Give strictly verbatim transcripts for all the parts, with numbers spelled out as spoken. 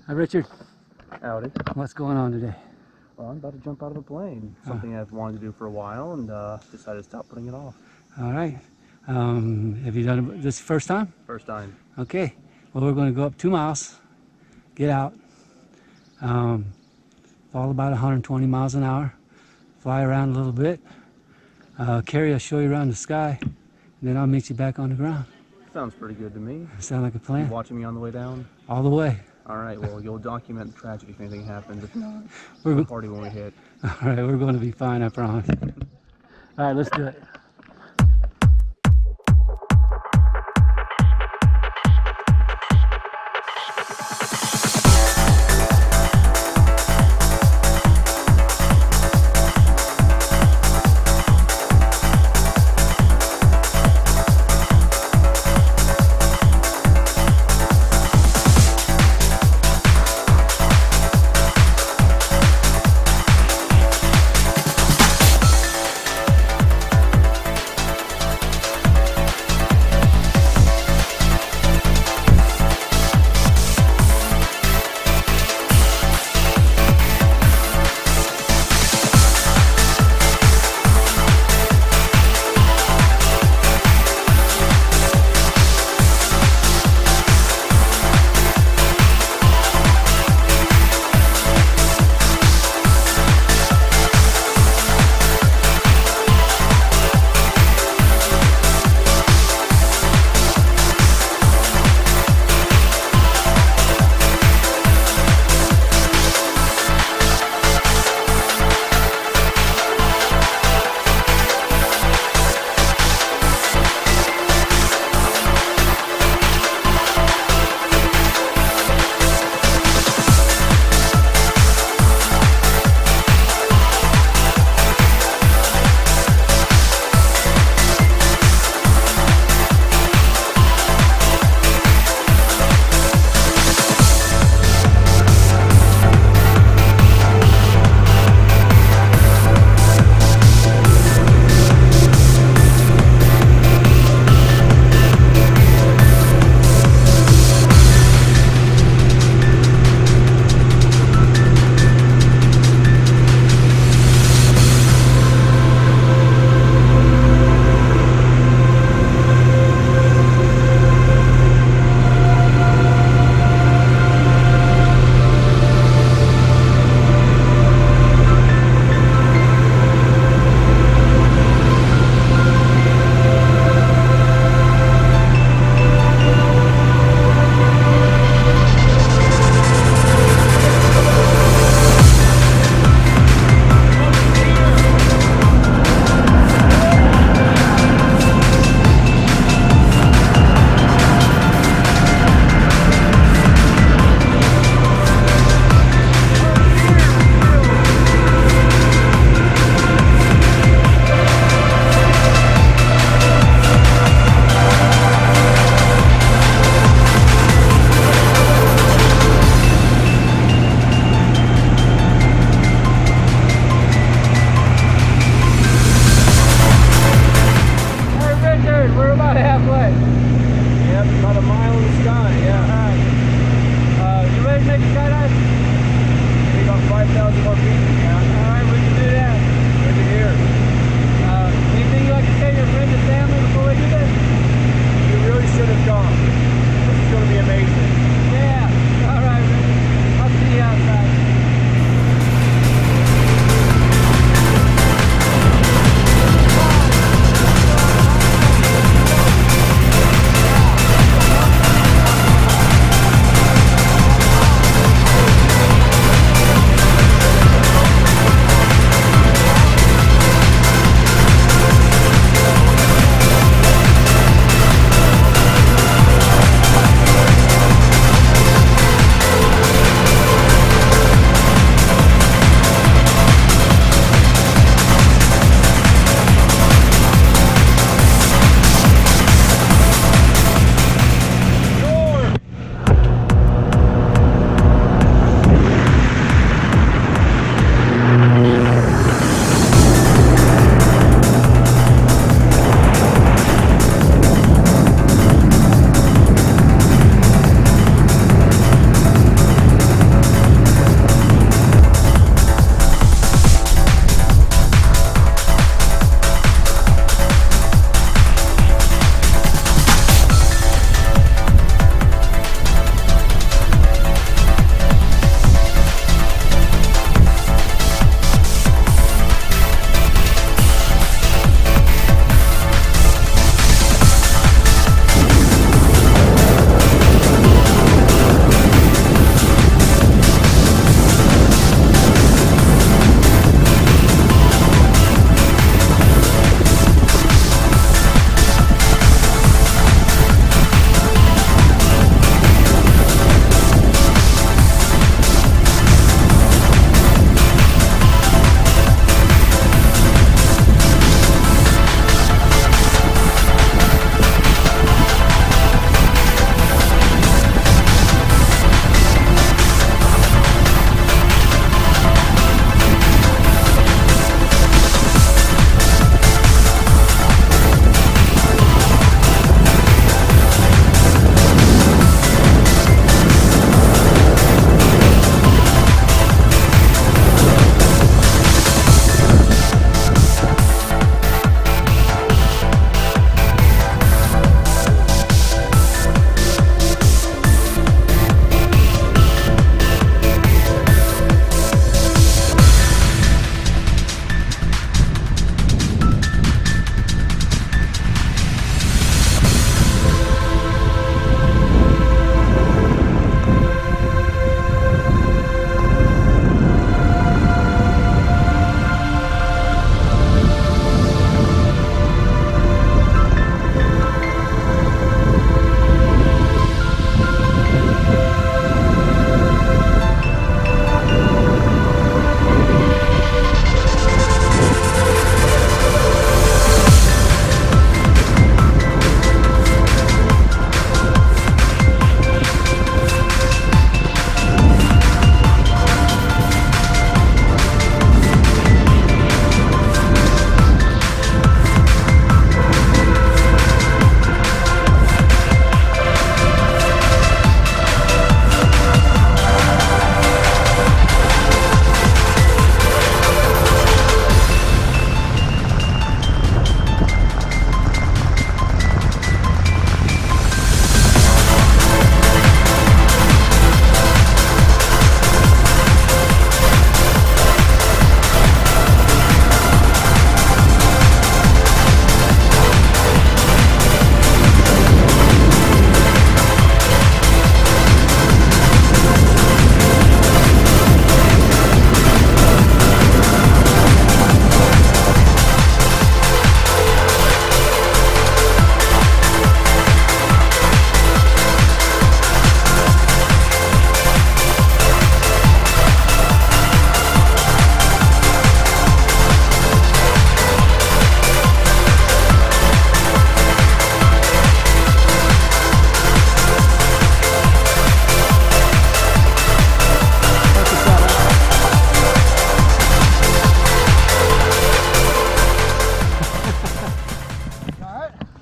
Hi, Richard. Howdy. What's going on today? Well, I'm about to jump out of a plane. Something uh, I've wanted to do for a while, and uh, decided to stop putting it off. All right. Um, have you done it this first time? First time. Okay. Well, we're going to go up two miles, get out, um, fall about one hundred twenty miles an hour, fly around a little bit. Uh, Carrie will show you around the sky, and then I'll meet you back on the ground. Sounds pretty good to me. Sound like a You plan? watching me on the way down? All the way. All right. Well, you'll document the tragedy if anything happens. If not, We're we'll party when we hit. All right. We're going to be fine, I promise. All right. Let's do it.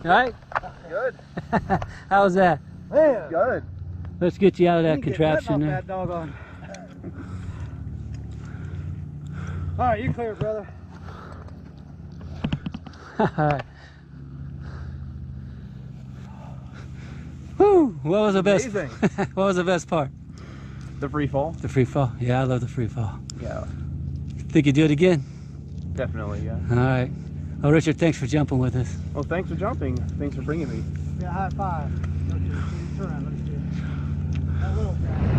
right? Good. How was that? Man, good. Let's get you out of that You can get contraption nothing there. off that doggone. All right, you clear, brother. All right. Whew, what was the best? Amazing. What was the best part? The free fall? The free fall. Yeah, I love the free fall. Yeah, Think you do it again? definitely, yeah. All right. Well, Richard, thanks for jumping with us. Well, thanks for jumping. Thanks for bringing me. Yeah, high five. Let's do it. Turn around. Let's do it. That little guy.